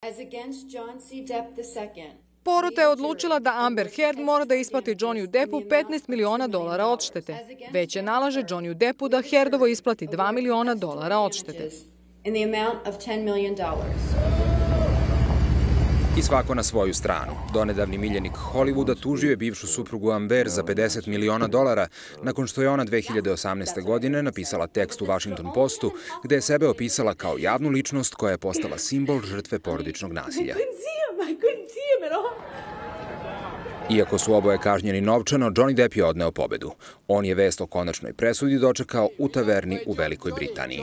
Porota je odlučila da Amber Heard mora da isplati Johnnyju Deppu $15 miliona odštete. Veće nalaže Johnnyju Deppu da Heardovo isplati $2 miliona odštete. I svako na svoju stranu. Donedavni miljenik Hollywooda tužio je bivšu suprugu Amber za $50 miliona nakon što je ona 2018. godine napisala tekst u Washington Postu gde je sebe opisala kao javnu ličnost koja je postala simbol žrtve porodičnog nasilja. Iako su oboje kažnjeni novčano, Johnny Depp je odneo pobedu. On je vest o konačnoj presudi dočekao u taverni u Velikoj Britaniji.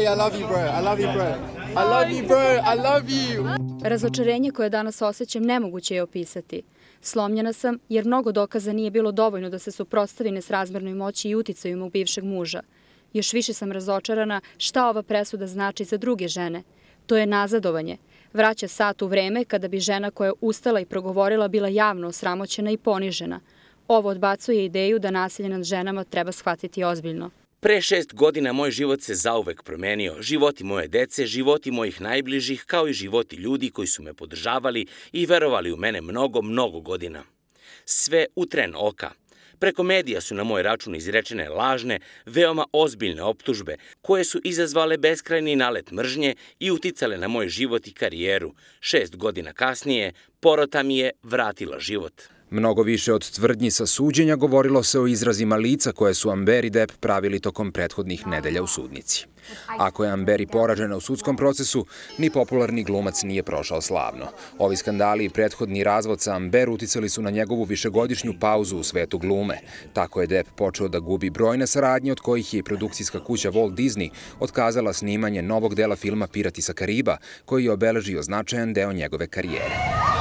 Razočarenje koje danas osjećam nemoguće je opisati. Slomljena sam jer mnogo dokaza nije bilo dovoljno da se suprotstavi nesrazmernoj moći i uticaju mog bivšeg muža. Još više sam razočarana šta ova presuda znači za druge žene. To je nazadovanje. Vraća sat u vreme kada bi žena koja je ustala i progovorila bila javno osramoćena i ponižena. Ovo odbacuje ideju da nasilje nad ženama treba shvatiti ozbiljno. Pre 6 godina moj život se zauvek promenio. Životi moje dece, životi mojih najbližih, kao i životi ljudi koji su me podržavali i verovali u mene mnogo godina. Sve u tren oka. Preko medija su na moj račun izrečene lažne, veoma ozbiljne optužbe, koje su izazvale beskrajni nalet mržnje i uticale na moj život i karijeru. 6 godina kasnije, porota mi je vratila život. Mnogo više od tvrdnji sa suđenja govorilo se o izrazima lica koje su Amber i Depp pravili tokom prethodnih nedelja u sudnici. Ako je Amber poražena u sudskom procesu, ni popularni glumac nije prošao slavno. Ovi skandali i prethodni razvod sa Amber uticali su na njegovu višegodišnju pauzu u svetu glume. Tako je Depp počeo da gubi brojne saradnje, od kojih je i produkcijska kuća Walt Disney otkazala snimanje novog dela filma Pirati sa Kariba, koji je obeležio značajan deo njegove karijere.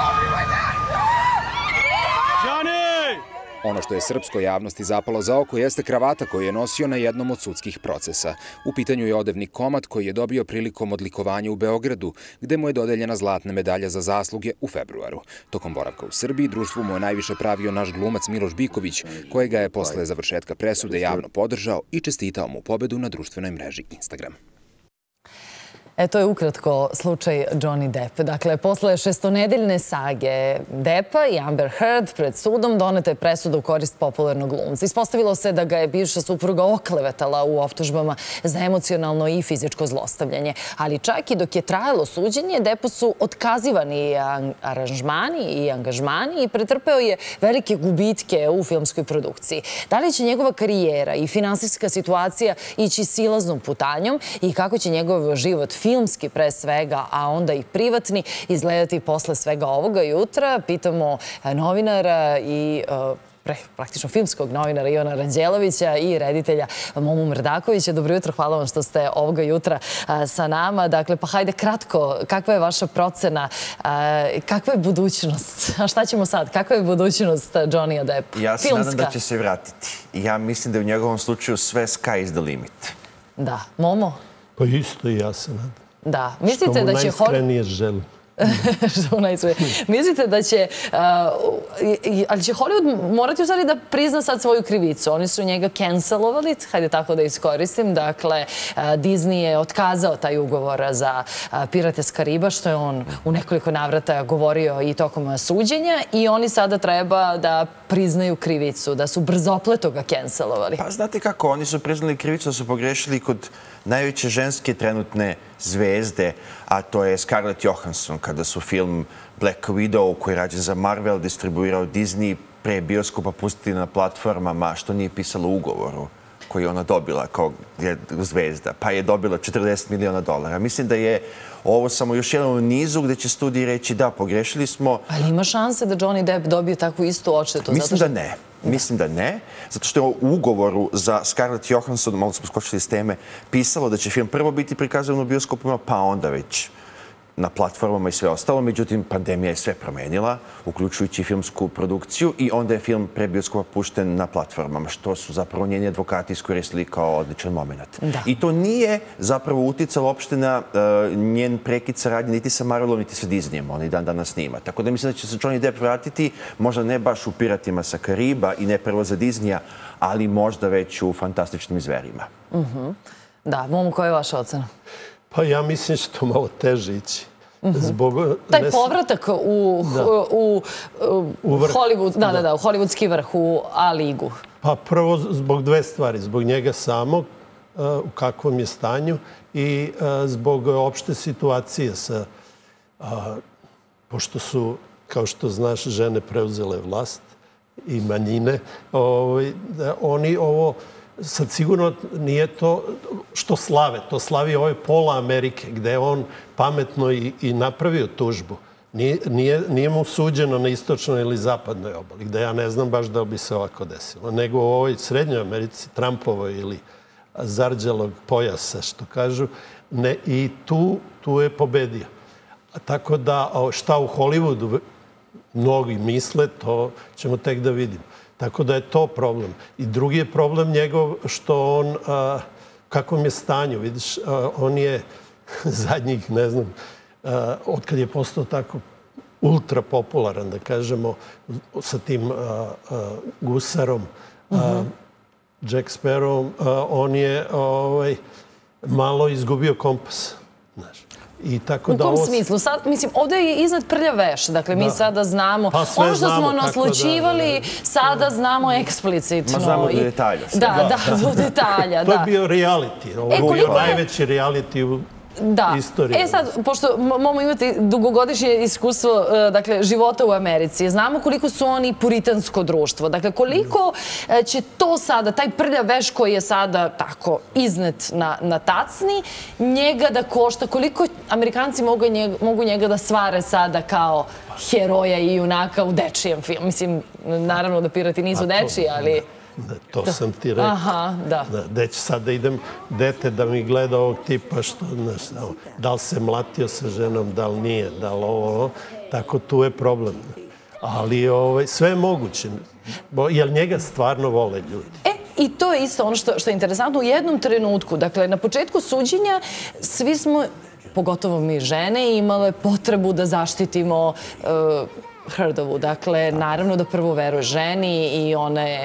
Ono što je srpskoj javnosti zapalo za oko jeste kravata koju je nosio na jednom od sudskih procesa. U pitanju je odevni komad koji je dobio prilikom odlikovanja u Beogradu, gde mu je dodeljena zlatna medalja za zasluge u februaru. Tokom boravka u Srbiji društvu mu je najviše pravio naš glumac Miloš Biković, koji ga je posle završetka presude javno podržao i čestitao mu pobedu na društvenoj mreži Instagram. To je ukratko slučaj Johnny Depp. Dakle, posle šestonedeljne sage Deppa i Amber Heard pred sudom doneta je presuda u korist popularnog glumca. Ispostavilo se da ga je bivša supruga oklevetala u optužbama za emocionalno i fizičko zlostavljanje. Ali čak i dok je trajalo suđenje, Deppu su otkazivani aranžmani i angažmani i pretrpeo je velike gubitke u filmskoj produkciji. Da li će njegova karijera i finansijska situacija ići silaznom putanjom i kako će njegov život filmski pre svega, a onda i privatni, izgledati posle svega ovoga jutra? Pitamo novinara i praktično filmskog novinara Ivana Ranđelovića i reditelja Momu Mrdakovića. Dobro jutro, hvala vam što ste ovoga jutra sa nama. Dakle, pa hajde kratko, kakva je vaša procena, kakva je budućnost? A šta ćemo sad? Kakva je budućnost Johnnyja Deppa? Ja se nadam da će se vratiti. Ja mislim da je u njegovom slučaju sve sky is the limit. Da. Momo? Pa isto i ja se nadam. Da. Mislite da će... Što mu najiskrenije želim. Mislite da će... Ali će Hollywood morati u stvari da prizna sad svoju krivicu. Oni su njega cancelovali, hajde tako da iskoristim. Dakle, Disney je otkazao taj ugovor za Pirate s Kariba, što je on u nekoliko navrata govorio i tokom suđenja. I oni sada treba da priznaju krivicu, da su brzopleto ga cancelovali. Pa znate kako, oni su priznali krivicu da su pogrešili kod najveće ženske trenutne zvezde, a to je Scarlett Johansson, kada su film Black Widow, koji je rađen za Marvel, distribuirao Disney, pre bioskopa pustili na platformama, što nije pisalo u ugovoru koji je ona dobila kao zvezda, pa je dobila $40 miliona. Mislim da je ovo samo još jedan u nizu gde će studiji reći da, pogrešili smo. Ali ima šanse da Johnny Depp dobije takvu istu odštetu? Mislim da ne. Mislim da ne, zato što je u ugovoru za Scarlett Johansson, malo smo skočili s teme, pisalo da će film prvo biti prikazavan u bioskopima, pa onda već na platformama i sve ostalo. Međutim, pandemija je sve promenila, uključujući filmsku produkciju, i onda je film pre bioskopa pušten na platformama, što su zapravo njeni advokati iskoristili kao odličan moment. I to nije zapravo uticalo uopšte na njen prekid saradnje niti sa Marvelom, niti sa Disneyem. On i dan danas snima. Tako da mislim da će se Johnny Depp vratiti, možda ne baš u Piratima sa Kariba i ne prvo za Disneya, ali možda već u Fantastičnim zverima. Da, Momo, koja je vaša ocena? Pa ja mislim što malo teže ići. Taj povratak u Hollywood, u hollywoodski vrh, u A-ligu. Pa prvo zbog dve stvari. Zbog njega samog, u kakvom je stanju, i zbog opšte situacije sa... Pošto su, kao što znaš, žene preuzele vlast i manjine, oni ovo... Sad sigurno nije to što slave. To slavi ove pola Amerike, gde je on pametno i napravio tužbu. Nije mu suđeno na istočnoj ili zapadnoj obali, gde ja ne znam baš da bi se ovako desilo. Nego u ovoj srednjoj Americi, Trumpovoj ili zarđalog pojasa, što kažu, i tu je pobedio. Tako da šta u Hollywoodu mnogi misle, to ćemo tek da vidimo. Tako da je to problem. I drugi je problem njegov što on, kakvom je stanju, vidiš, on je zadnjih, ne znam, otkad je postao tako ultra popularan, da kažemo, sa tim gusarom, Jack Sparrowom, on je malo izgubio kompas, znaš. U kom smislu? Mislim, ovdje je iznad prljav veš. Dakle, mi sada znamo. Ono što smo naslućivali, sada znamo eksplicitno. Ma znamo do detalja. Da, do detalja. To je bio reality. Ovo je najveći reality u istoriji. Sad, pošto moramo imati dugogodišnje iskustvo života u Americi, znamo koliko su oni puritansko društvo. Dakle, koliko će to sada, taj prljav veš koji je sada tako iznet na tacni, njega da košta, koliko Amerikanci mogu njega da svare sada kao heroja i junaka u dečijem filmu. Mislim, naravno da pirati nisu dečiji, ali... To sam ti rekao. Aha, da. Gde će sad da idem dete da mi gleda ovog tipa što, da li se mlatio sa ženom, da li nije, da li ovo, tako tu je problem. Ali sve je moguće, jer njega stvarno vole ljudi. I to je isto ono što je interesantno. U jednom trenutku, dakle, na početku suđenja, svi smo, pogotovo mi žene, imale potrebu da zaštitimo Heardovu. Dakle, naravno da prvo veruje ženi i ona je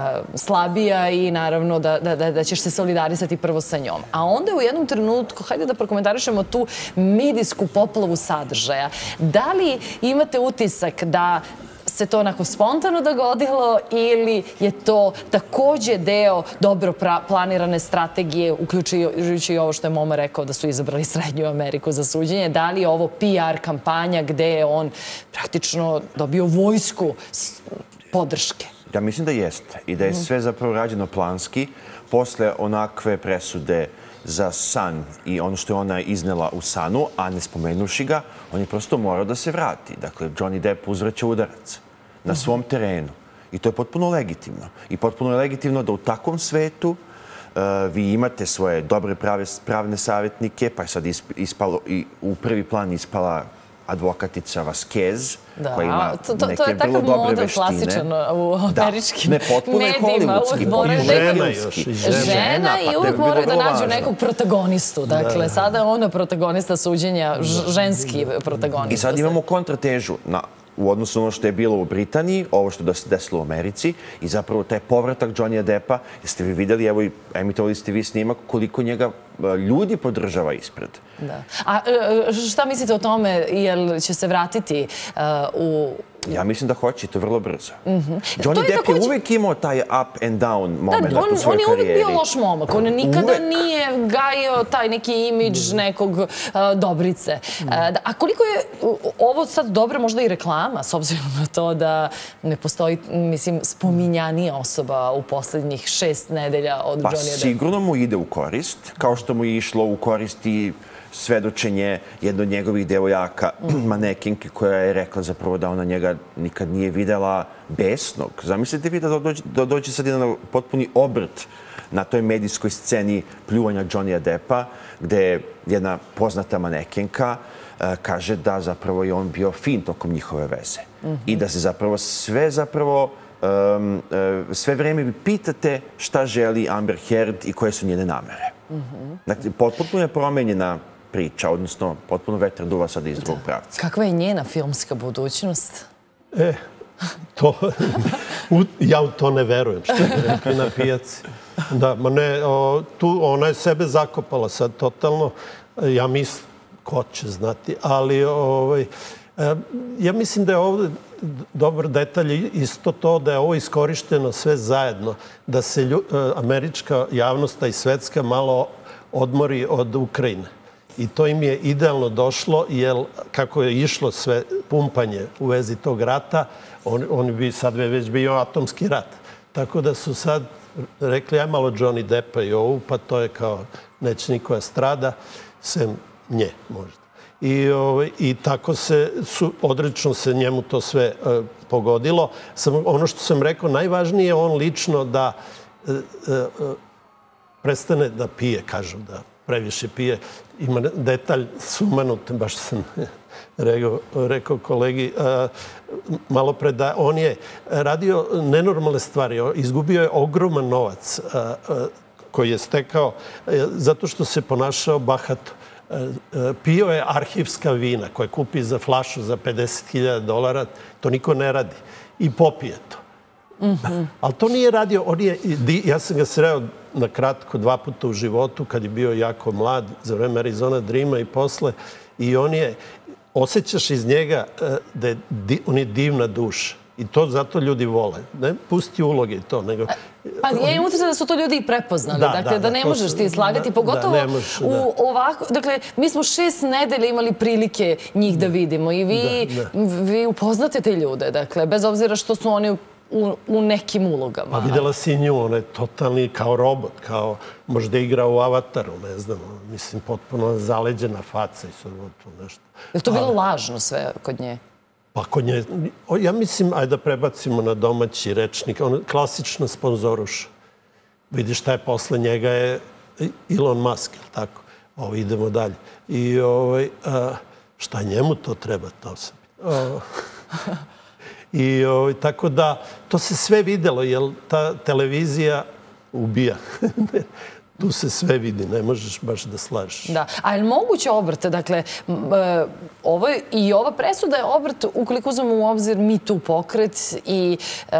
slabija i naravno da ćeš se solidarisati prvo sa njom. A onda u jednom trenutku, hajde da prokomentarišemo tu medijsku poplavu sadržaja. Da li imate utisak da se to onako spontano dogodilo ili je to takođe deo dobro planirane strategije, uključujući i ovo što je Moma rekao da su izabrali Srednju Ameriku za suđenje? Da li je ovo PR kampanja gde je on praktično dobio vojsku podrške? Ja mislim da jeste i da je sve zapravo rađeno planski. Posle onakve presude za san i ono što je ona iznela u sanu, a ne spomenuši ga, on je prosto morao da se vrati. Dakle, Johnny Depp uzvraća udarac na svom terenu. I to je potpuno legitimno. I potpuno je legitimno da u takvom svetu vi imate svoje dobre pravne savjetnike, pa je sad u prvi plan ispala advokatica Vasquez, koja ima neke vrlo dobre veštine. To je takav model klasičan u američkim medijima. Ne, potpuno je hollywoodski. I žena još. Žena i uvijek moraju da nađu nekog protagonistu. Dakle, sada je ona protagonista suđenja, ženski protagonista. I sad imamo kontratežu u odnosu na ono što je bilo u Britaniji, ovo što se desilo u Americi i zapravo taj povratak Johnnyja Deppa. Jeste vi vidjeli, evo i emitovali ste vi snimak, koliko njega ljudi podržava ispred. Da. A šta mislite o tome, jel će se vratiti u... Ja mislim da hoće, to je vrlo brzo. Johnny Depp je uvijek imao taj up and down moment u svojoj karijeri. On je uvijek bio loš momak. On nikada nije gajio taj neki imidž nekog dobrice. A koliko je ovo sad dobra možda i reklama, s obzirom na to da ne postoji, mislim, spominjanija osoba u posljednjih 6 nedelja od Johnnyja Deppa? Pa sigurno mu ide u korist, kao što mu je išlo u korist i svedočenje jedno od njegovih devojaka, manekinke, koja je rekla zapravo da ona njega nikad nije videla besnog. Zamislite vi da dođe sad jedan potpuni obrt na toj medijskoj sceni pljuvanja Johnnyja Deppa, gde jedna poznata manekinka kaže da zapravo je on bio fin tokom njihove veze. I da se zapravo sve vreme vi pitate šta želi Amber Heard i koje su njene namere. Dakle, potpuno je promenjena priča, odnosno potpuno vetar duva sada iz drugog pravca. Kakva je njena filmska budućnost? Ja u to ne verujem, što je rekli na pijaci. Da, ma ne, ona je sebe zakopala sad totalno. Ja mislim, ko će znati. Ali ja mislim da je ovdje dobar detalj isto to da je ovo iskorišteno sve zajedno, da se američka javnost i svetska malo odmori od Ukrajine. I to im je idealno došlo, jer kako je išlo sve pumpanje u vezi tog rata, oni bi sad već bio atomski rat. Tako da su sad rekli, aj malo Johnny Deppa i ovu, pa to je kao neće nikoja strada, sem nje možda. I tako odrečno se njemu to sve pogodilo. Ono što sam rekao, najvažnije je on lično da prestane da pije, kažu da previše pije. Ima detalj sumanut, baš sam rekao kolegi malo pre da on je radio nenormalne stvari. Izgubio je ogroman novac koji je stekao zato što se ponašao bahato. Pio je arhivska vina koje kupi za flašu za $50,000, to niko ne radi. I popije to. Ali to nije radio, ja sam ga sreo na kratko 2 puta u životu kad je bio jako mlad, za vreme Arizona Dreama i posle. I osjećaš iz njega da on je divna duša. I to zato ljudi vole. Ne pusti uloge i to, nego... Pa ja imam utisak da su to ljudi i prepoznali. Dakle, da ne možeš ti slagati. Pogotovo u ovako... Dakle, mi smo 6 nedelja imali prilike njih da vidimo. I vi upoznate te ljude. Dakle, bez obzira što su oni u nekim ulogama. Pa videla si nju, ona je totalni kao robot, kao možda igra u Avataru, ne znam, mislim, potpuno zaleđena faca i sve to nešto. Je to bilo lažno sve kod nje? Pa kod nje, ja mislim, ajde da prebacimo na domaći rečnik, on klasično sponzoruša. Vidiš šta je posle njega je Elon Musk, ili tako? Idemo dalje. I šta njemu to treba, to se... I tako da, to se sve videlo, jer ta televizija ubija. Tu se sve vidi, ne možeš baš da slažeš. Da, a je li moguće obrt? Dakle, i ova presuda je obrt ukoliko uzmemo u obzir Me Too pokret i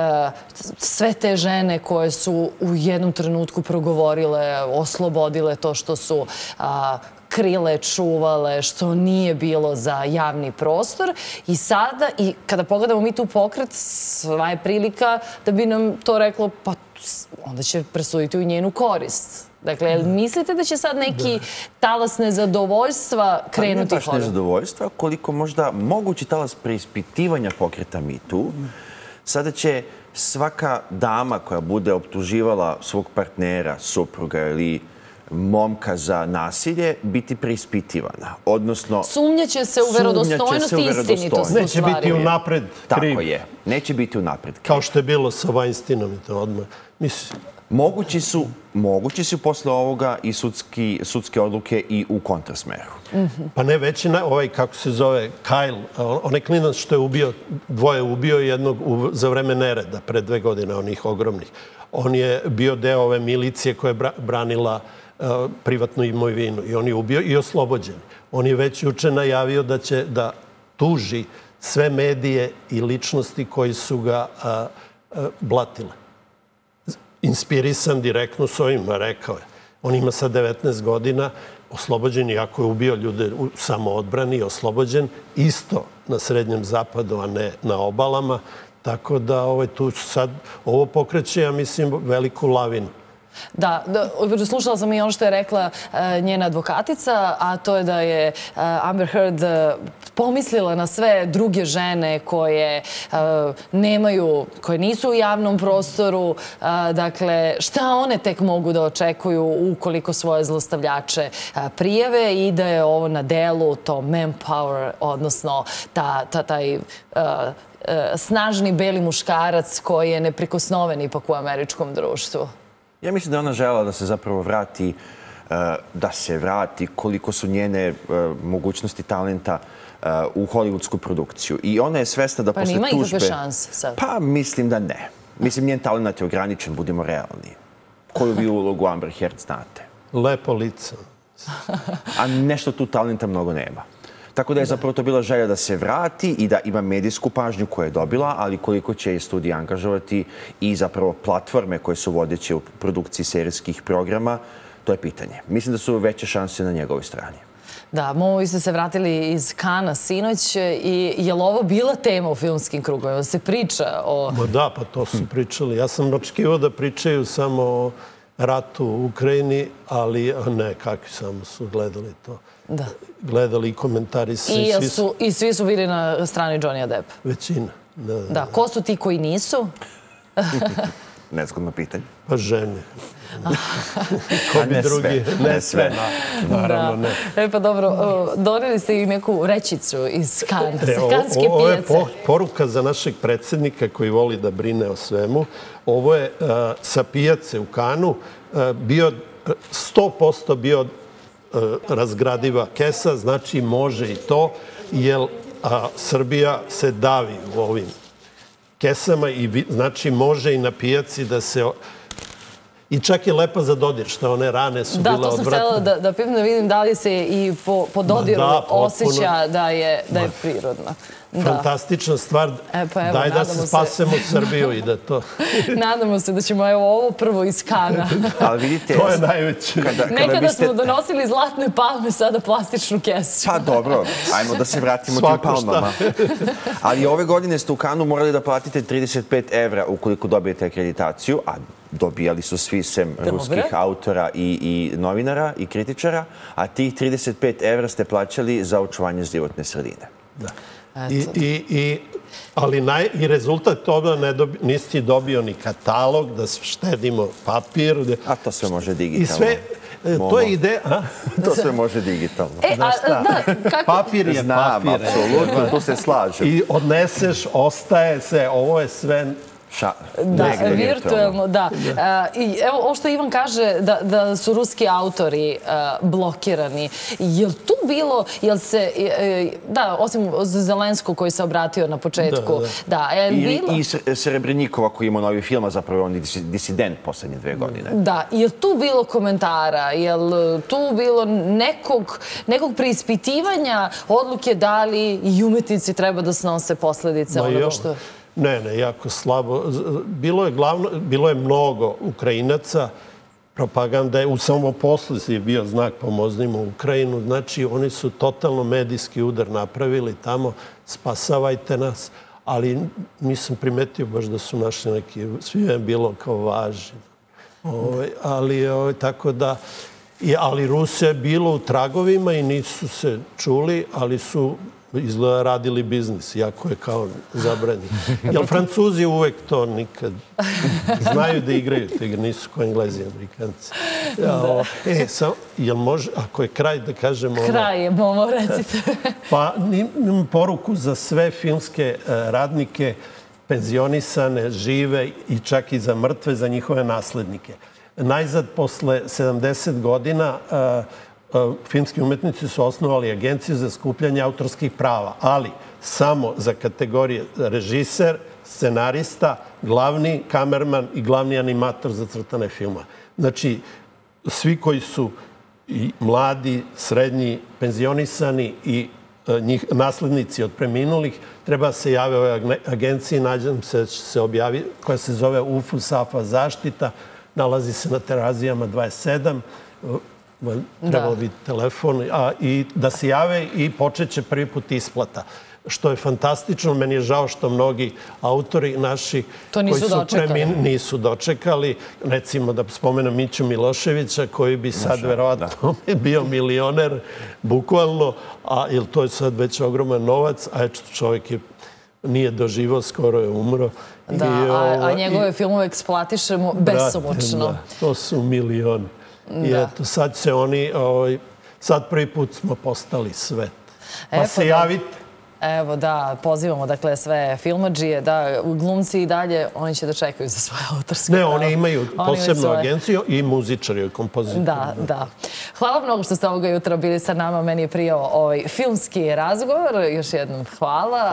sve te žene koje su u jednom trenutku progovorile, oslobodile to što su krile, čuvale, što nije bilo za javni prostor. I sada, i kada pogledamo Me Too pokret, sva je prilika da bi nam to reklo, pa onda će presuditi u njenu korist. Dakle, mislite da će sad neki talas nezadovoljstva krenuti hodom? Ne baš nezadovoljstva, koliko možda mogući talas preispitivanja pokreta Me Too. Sada će svaka dama koja bude optuživala svog partnera, supruga ili momka za nasilje biti preispitivana. Odnosno... Sumnjaće se u verodostojnost i istinitost. Neće biti unapred kriv. Tako je. Neće biti unapred kriv. Kao što je bilo sa Weinsteinom i to odmah. Mislim... Mogući su posle ovoga i sudske odluke i u kontrasmeru. Pa ne, već je kako se zove, Kyle, onaj klinac što je ubio, dvoje ubio jednog za vreme nereda, pre 2 godine, onih ogromnih. On je bio deo ove milicije koja je branila privatnu imovinu i on je ubio i oslobođen. On je već juče najavio da će da tuži sve medije i ličnosti koji su ga blatile. Inspirisan direktno s ovima, rekao je. On ima sad 19 godina, oslobođen, iako je ubio ljude u samoodbrani, oslobođen, isto na Srednjem zapadu, a ne na obalama. Tako da tu sad ovo pokreće, ja mislim, veliku lavinu. Da, slušala sam i ono što je rekla njena advokatica, a to je da je Amber Heard pomislila na sve druge žene koje nisu u javnom prostoru. Dakle, šta one tek mogu da očekuju ukoliko svoje zlostavljače prijave i da je ovo na delu, to manpower, odnosno taj snažni beli muškarac koji je neprikosnoven ipak u američkom društvu. Ja mislim da ona žela da se zapravo vrati koliko su njene mogućnosti talenta u hollywoodsku produkciju. I ona je svesna da posle tužbe... Pa nima ikakve šanse sad? Pa mislim da ne. Mislim, njen talent je ograničen, budemo realni. Koju vi ulogu Amber Heard znate? Lepo lice. A nešto tu talenta mnogo nema. Tako da je zapravo to bila želja da se vrati i da ima medijsku pažnju koju je dobila, ali koliko će je studije angažovati i zapravo platforme koje su vodeće u produkciji serijskih programa, to je pitanje. Mislim da su veće šanse na njegovoj strani. Da, vi ste se vratili iz Kana sinoć i je li ovo bila tema u filmskim krugovima? Se priča o... Da, pa to su pričali. Ja sam očekivao da pričaju samo o ratu u Ukrajini, ali ne, kakvi samo su gledali to. Da. Gledali i komentarisali. I svi su bili na strani Johnnyja Deppa? Većina. Da, ko su ti koji nisu? Nezgodno pitanje. Pa žene. Ko bi drugi? Ne sve. Naravno ne. E pa dobro, doneli ste i neku rečicu iz Kana, sa kanske pijace. Ovo je poruka za našeg predsjednika koji voli da brine o svemu. Ovo je sa pijace u Kanu bio 100% bio razgradiva kesa, znači može i to, jer Srbija se davi u ovim kesama i znači može i na pijaci da se... I čak je lepa za dodir, što one rane su bile odvratne. Da, to sam htjela da pitam da vidim da li se i po dodiru osjeća da je prirodno. Fantastična stvar. Daj da se spasemo Srbiju i da to... Nadamo se da ćemo ovo prvo iz Kana. To je najveće. Nekada smo donosili zlatne palme, sada plastičnu kesu. Pa dobro, ajmo da se vratimo tim palmama. Ali ove godine ste u Kanu morali da platite 35 € ukoliko dobijete akreditaciju, a dobijali su svi sem ruskih autora i novinara i kritičara, a tih 35 € ste plaćali za očuvanje životne sredine. Da. Ali i rezultat toga nisi dobio ni katalog, da štedimo papir. A to sve može digitalno. I sve, to je ideja. To sve može digitalno. Papir je papir. Znam, apsolutno, tu se slažem. I odneseš, ostaje se, ovo je sve... Da, virtualno, da. I evo, ovo što Ivan kaže, da su ruski autori blokirani. Je li tu bilo, jel se, da, osim Zelenskog koji se obratio na početku, da, je li bilo... I Srebrenikova koji ima novi film, a zapravo on je disident poslednje 2 godine. Da, je li tu bilo komentara, je li tu bilo nekog preispitivanja odluke da li i umetnici treba da snose posledice onoga što... Ne, jako slabo. Bilo je mnogo Ukrajinaca. Propaganda je u samoposluzi bio znak pomoznimo Ukrajinu. Znači, oni su totalno medijski udar napravili tamo. Spasavajte nas. Ali nisam primetio baš da su našli neki... Svi je bilo kao važni. Ali tako da... Ali Rusija je bilo u tragovima i nisu se čuli, ali su... izgleda radili biznis, iako je kao zabranjeno. Jer Francuzi uvek to nikad znaju da igraju, nisu kao Englezi i Amerikanci. Jel može, ako je kraj da kažemo... Kraj je, bomo recite. Pa imam poruku za sve filmske radnike, penzionisane, žive i čak i za mrtve, za njihove naslednike. Najzad, posle 70 godina, filmski umetnici su osnovali agenciju za skupljanje autorskih prava, ali samo za kategorije režiser, scenarista, glavni kamerman i glavni animator za crtane filma. Znači, svi koji su i mladi, srednji, penzionisani i naslednici od preminulih, treba se jave ovoj agenciji, nađem se da će se objaviti, koja se zove UFU SAFA zaštita, nalazi se na Terazijama 27, trebalo biti telefon, i da se jave i počeće prvi put isplata. Što je fantastično, meni je žao što mnogi autori naši koji su nisu dočekali. Recimo da spomenem Miću Miloševića koji bi sad verovatno bio milioner, bukvalno, jer to je sad već ogroman novac, a eto čovjek nije doživao, skoro je umro. Da, a njegove filmove eksploatišemo besomučno. To su milioni. I eto, sad se oni, sad prvi put smo postali svet. Pa se javite. Evo da, pozivamo dakle sve filmadžije, da glumci i dalje, oni će da čekaju za svoje autorske prava. Ne, oni imaju posebnu agenciju i muzičari i kompozitori. Da. Hvala mnogo što ste ovoga jutra bili sa nama. Meni je prijao ovaj filmski razgovor. Još jednom hvala.